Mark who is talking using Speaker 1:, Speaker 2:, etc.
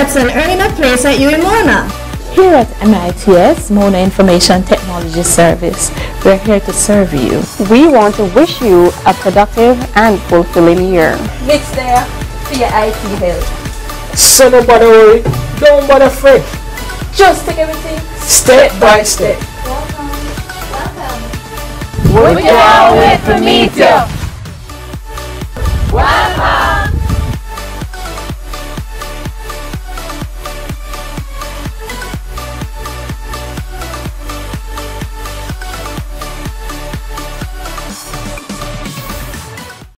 Speaker 1: Congrats on earning a place at UMONA.
Speaker 2: Here at MITS, Mona Information Technology Service, we're here to serve you.
Speaker 3: We want to wish you a productive and fulfilling year.
Speaker 4: MITS there for your IT help.
Speaker 5: So don't bother worry, don't bother fret.
Speaker 4: Just take everything
Speaker 5: Step by step.
Speaker 4: Welcome.
Speaker 6: We can't wait to meet you. Wow.